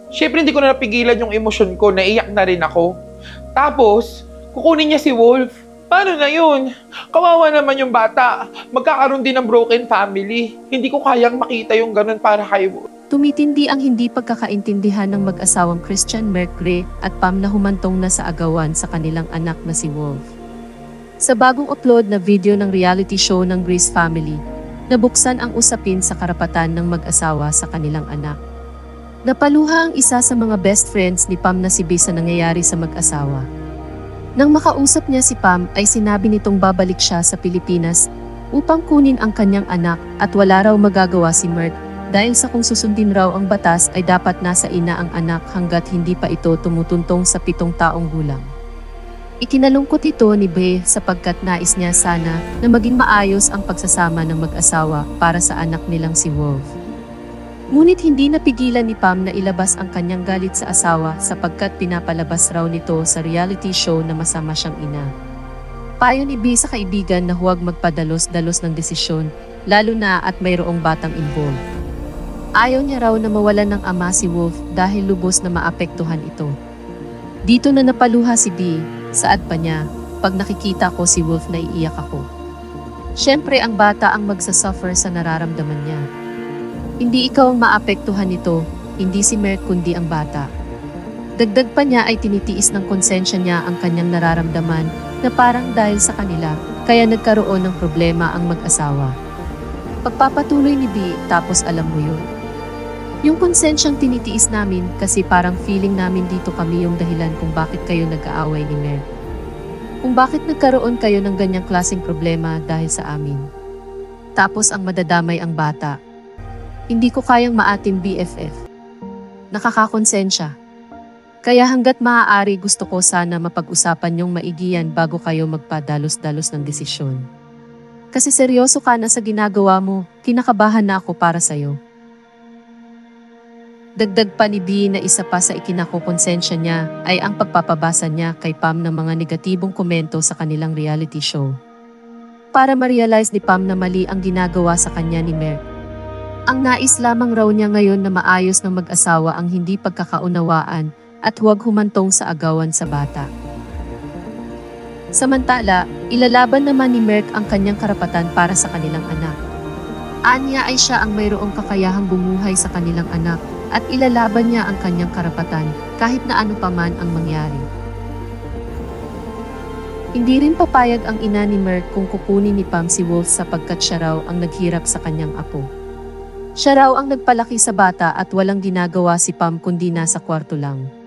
Siyempre hindi ko na napigilan yung emosyon ko, naiyak na rin ako. Tapos, kukunin niya si Wolf. Paano na yun? Kawawa naman yung bata. Magkakaroon din ng broken family. Hindi ko kayang makita yung ganun para kay Wolf. Tumitindi ang hindi pagkakaintindihan ng mag-asawang Christian Mercury at Pam na humantong na sa agawan sa kanilang anak na si Wolf. Sa bagong upload na video ng reality show ng Grace Family, nabuksan ang usapin sa karapatan ng mag-asawa sa kanilang anak. Napaluha ang isa sa mga best friends ni Pam na si B sa nangyayari sa mag-asawa. Nang makausap niya si Pam ay sinabi nitong babalik siya sa Pilipinas upang kunin ang kanyang anak at wala raw magagawa si Mert dahil sa kung susundin raw ang batas ay dapat nasa ina ang anak hanggat hindi pa ito tumutuntong sa 7 taong gulang. Ikinalungkot ito ni B sapagkat nais niya sana na maging maayos ang pagsasama ng mag-asawa para sa anak nilang si Wolf. Ngunit hindi napigilan ni Pam na ilabas ang kanyang galit sa asawa sapagkat pinapalabas raw nito sa reality show na masama siyang ina. Payo ni B sa kaibigan na huwag magpadalos-dalos ng desisyon, lalo na at mayroong batang involved. Ayaw niya raw na mawalan ng ama si Wolf dahil lubos na maapektuhan ito. Dito na napaluha si B, saad pa niya, pag nakikita ko si Wolf naiiyak ako. Siyempre ang bata ang magsasuffer sa nararamdaman niya. Hindi ikaw ang maapektuhan nito, hindi si Mert kundi ang bata. Dagdag pa niya ay tinitiis ng konsensya niya ang kanyang nararamdaman na parang dahil sa kanila, kaya nagkaroon ng problema ang mag-asawa. Pagpapatuloy ni B, tapos alam mo yun. Yung konsensyang tinitiis namin kasi parang feeling namin dito kami yung dahilan kung bakit kayo nag-aaway ni Mert. Kung bakit nagkaroon kayo ng ganyang klaseng problema dahil sa amin. Tapos ang madadamay ang bata. Hindi ko kayang maatim BFF. Nakakakonsensya. Kaya hanggat maaari gusto ko sana mapag-usapan yung maigiyan bago kayo magpadalos-dalos ng desisyon. Kasi seryoso ka na sa ginagawa mo, kinakabahan na ako para sa'yo. Dagdag pa ni B na isa pa sa ikinakokonsensya niya ay ang pagpapabasa niya kay Pam ng mga negatibong komento sa kanilang reality show. Para ma-realize ni Pam na mali ang ginagawa sa kanya ni Mert. Ang nais lamang raw niya ngayon na maayos ng mag-asawa ang hindi pagkakaunawaan at huwag humantong sa agawan sa bata. Samantala, ilalaban naman ni Mert ang kanyang karapatan para sa kanilang anak. Anya ay siya ang mayroong kakayahang bumuhay sa kanilang anak at ilalaban niya ang kanyang karapatan kahit na ano pa man ang mangyari. Hindi rin papayag ang ina ni Mert kung kukunin ni Pam si Wolf sapagkat siya raw ang naghirap sa kanyang apo. Siya raw ang nagpalaki sa bata at walang ginagawa si Pam kundi nasa kwarto lang.